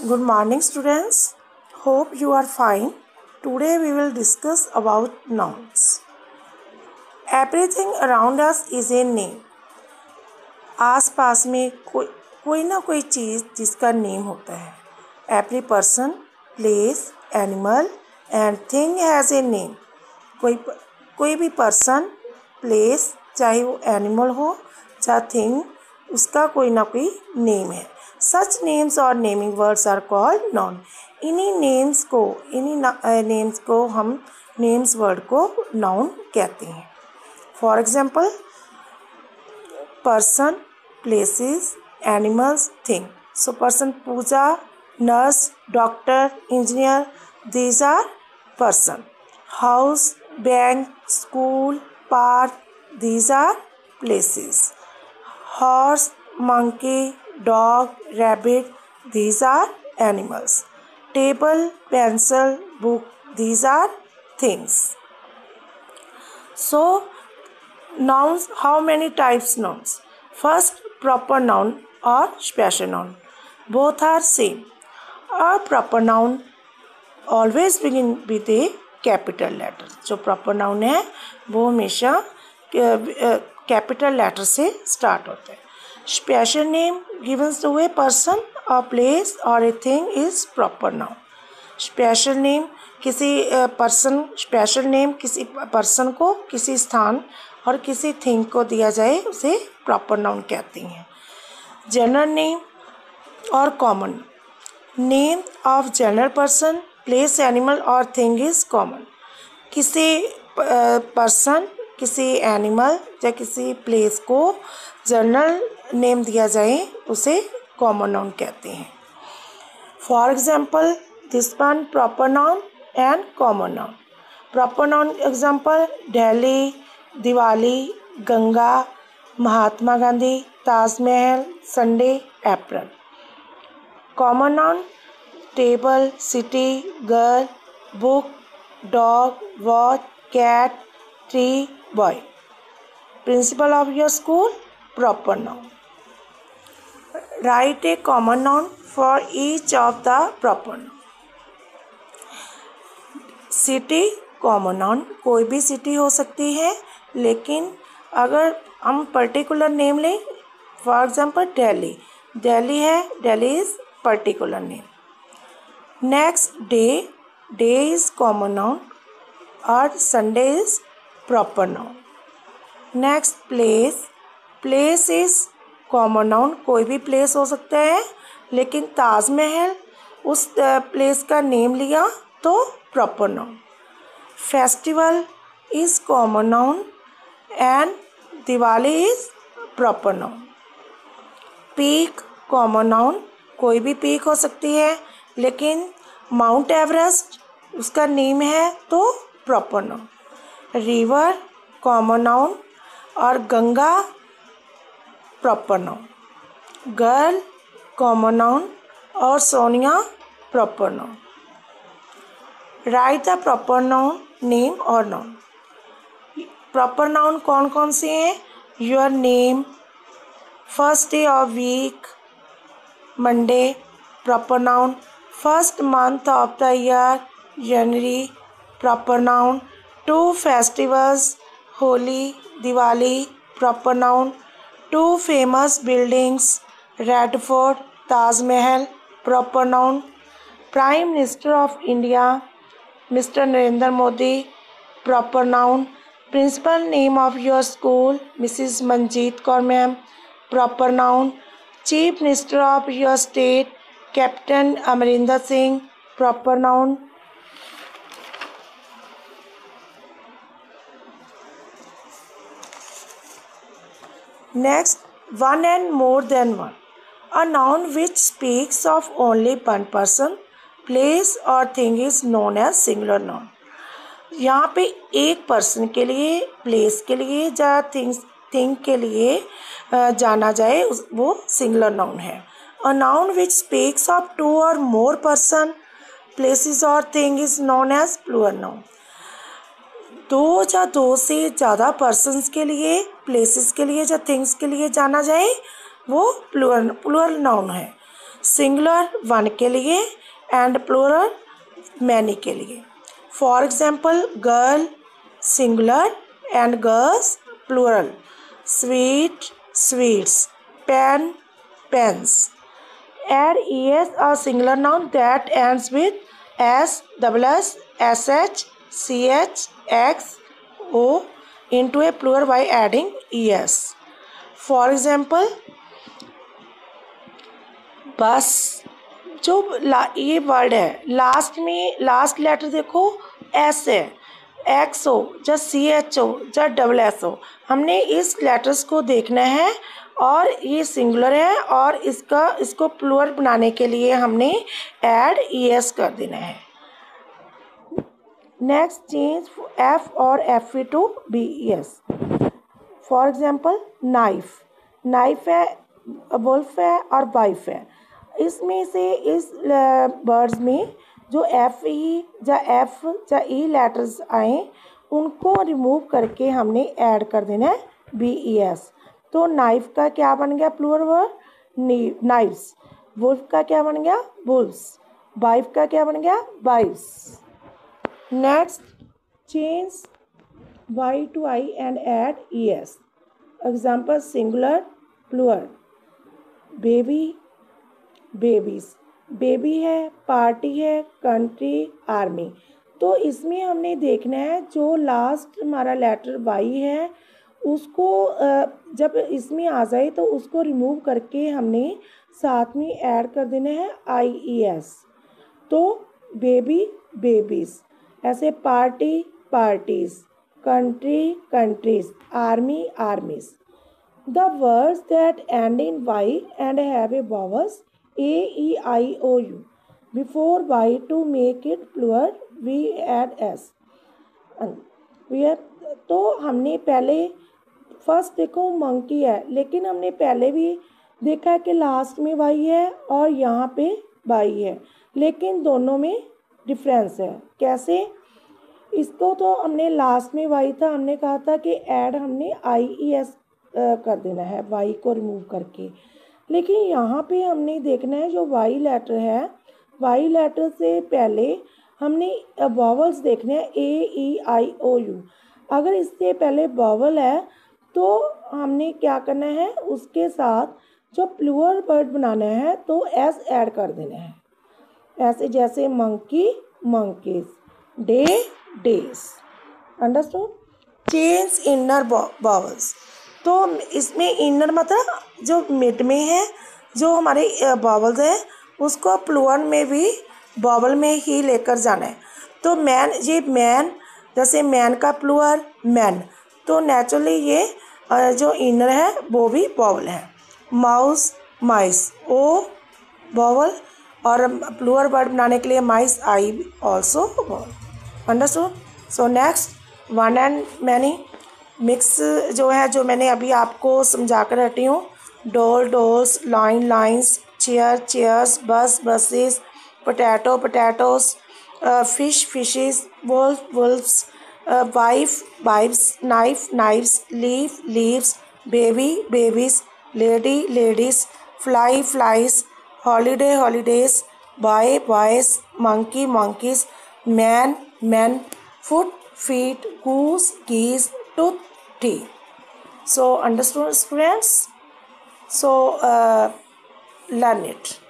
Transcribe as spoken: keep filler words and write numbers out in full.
Good morning students. Hope you are fine. Today we will discuss about nouns. Everything around us is a name. आस पास में कोई कोई ना कोई चीज़ जिसका name होता है. Every person, place, animal and thing has a name. कोई कोई भी person, place, चाहे वो animal हो चाहे thing, उसका कोई ना कोई नेम है. Such names or naming words are called noun. इन्हीं names को इन्हीं names को हम names word को noun कहते हैं. For example, person, places, animals, thing. So person, Pooja, nurse, doctor, engineer, these are person. House, bank, school, park, these are places. Horse, monkey, dog, rabbit, these are animals. Table, pencil, book, these are things. So nouns, how many types nouns? First, proper noun or special noun. Both are same. A proper noun always begin with a capital letter. जो proper noun है वो हमेशा capital letter से start होता है. Special name given to a person, a place or a thing is proper noun. Special name किसी person special name किसी person को किसी स्थान और किसी थिंग को दिया जाए उसे प्रॉपर नाउन कहते हैं. जनरल नेम और common name of general person, place, animal और थिंग इज कॉमन. किसी पर्सन किसी एनिमल या किसी प्लेस को जनरल नेम दिया जाए उसे कॉमन नाउन कहते हैं. For example this one proper noun and common noun. Proper noun example Delhi, Diwali, Ganga, Mahatma Gandhi, Taj Mahal, Sunday, April. Common noun table, city, girl, book, dog, watch, cat, tree, boy. Principal of your school proper noun. Write a common noun for each of the proper noun. City common noun कोई भी city हो सकती है, लेकिन अगर हम particular name लें for example Delhi Delhi है, Delhi is particular name. Next day day is common noun और Sunday is proper noun. Next place place is common noun कोई भी प्लेस हो सकता है, लेकिन ताजमहल उस प्लेस का नेम लिया तो proper noun. Festival is common noun and Diwali is proper noun. Peak common noun कोई भी पीक हो सकती है, लेकिन माउंट एवरेस्ट उसका नेम है तो proper noun. River common noun और Ganga proper noun. Girl common noun और Sonia proper noun. Write the proper noun name और नाउन. प्रॉपर नाउन कौन कौन से हैं? Your name, first day of week, Monday proper noun. First month of the year January proper noun. Two festivals Holi, Diwali proper noun. Two famous buildings Red Fort, Taj Mahal proper noun. Prime minister of India Mr Narendra Modi proper noun. Principal name of your school Mrs Manjeet Kaur ma'am proper noun. Chief minister of your state captain Amarinder Singh proper noun. Next, one and more than one. A noun which speaks of only one person, place or thing is known as singular noun. यहाँ पे एक person के लिए, place के लिए या things thing के लिए जाना जाए वो सिंगुलर नाउन है. A noun which speaks of two or more person, places or thing is known as plural noun. दो या दो से ज़्यादा पर्सन्स के लिए, प्लेसेस के लिए या थिंग्स के लिए जाना जाए वो प्लूरल प्लूरल नाउन है. सिंगुलर वन के लिए एंड प्लूरल मैनी के लिए। For example girl singular and girls plural, sweet sweets, pen pens. Add es a singular noun that ends with s, double s, sh, ch, x, o into a plural by adding es. For example, बस जो ला ये word है last में last letter देखो S है, X हो या C H हो या डबल एस हो, हमने इस लेटर्स को देखना है और ये सिंगुलर है और इसका इसको प्लूरल बनाने के लिए हमने ऐड ईएस कर देना है। नेक्स्ट चेंज एफ और F E to V E S. For example knife, knife है, वुल्फ है और वाइफ है। इसमें से इस वर्ड्स में जो एफ ई या एफ या ई लेटर्स आए उनको रिमूव करके हमने ऐड कर देना है बी ई एस। तो नाइफ का क्या बन गया प्लूरल वर्ड नाइफ्स, वुल्फ का क्या बन गया वुल्फ्स, वाइफ का क्या बन गया wifes. Next change Y to I and add E S. Example singular plural, baby babies, baby है, पार्टी है, कंट्री, आर्मी। तो इसमें हमने देखना है जो लास्ट हमारा लेटर वाई है उसको जब इसमें आ जाए तो उसको रिमूव करके हमने साथ में ऐड कर देना है आई ई एस। तो बेबी बेबीज, ऐसे party parties, country countries, army armies. The words that end in Y and have a vowels A, E, I, O, U. Before Y to make it plural, we add S. We have, तो हमने पहले first देखो monkey है, लेकिन हमने पहले भी देखा है कि लास्ट में वाई है और यहाँ पे वाई है, लेकिन दोनों में डिफरेंस है। कैसे? इसको तो हमने लास्ट में वाई था, हमने कहा था कि ऐड हमने आई ई एस कर देना है वाई को रिमूव करके, लेकिन यहाँ पे हमने देखना है जो वाई लेटर है, वाई लेटर से पहले हमने वॉवल्स देखने हैं ए ई आई ओ यू। अगर इससे पहले वॉवल है तो हमने क्या करना है उसके साथ जो प्लूरल वर्ड बनाना है तो एस ऐड कर देना है। ऐसे जैसे monkey monkeys, day days. Understood? Change inner vowels, तो इसमें इनर मतलब जो मिड में है जो हमारे वॉवल्स हैं उसको प्लूरल में भी वॉवल में ही लेकर जाना है। तो मैन, ये मैन, जैसे मैन का प्लूरल मैन, तो नेचुरली ये जो इनर है वो भी वॉवल है। माउस माइस, ओ वॉवल, और प्लूरल वर्ड बनाने के लिए mice I also vowel. Understood? So next one and many mix जो है जो मैंने अभी आपको समझा कर हटी हूँ, doll dolls, line lines, chair chairs, bus buses, potato potatoes, fish fishes, wolf wolfs, wife wifes, knife knifes, leaf leaves, baby babies, lady ladies, fly flies, holiday holidays, boy boys, monkey monkeys, man man, foot feet, goose, geese, tooth, teeth. So understood, students? So uh, learn it.